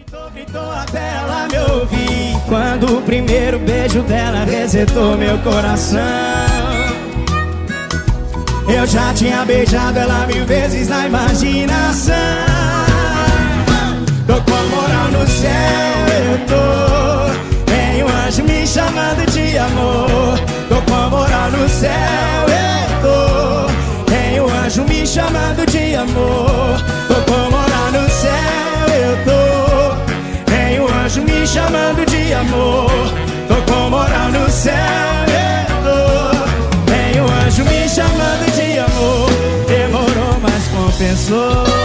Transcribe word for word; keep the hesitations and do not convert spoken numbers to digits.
Gritou, gritou até ela me ouvir. Quando o primeiro beijo dela resetou meu coração. Eu já tinha beijado ela mil vezes na imaginação. Tô com a moral no céu, eu tô. Tem um anjo me chamando de amor. Tô com a moral no céu, eu tô. Tem um anjo me chamando de amor. Tô com a moral no céu, eu tô. Tem um anjo me chamando de amor. Tô com moral no céu, eu tô. Tem um anjo me chamando de amor. Demorou, mas compensou.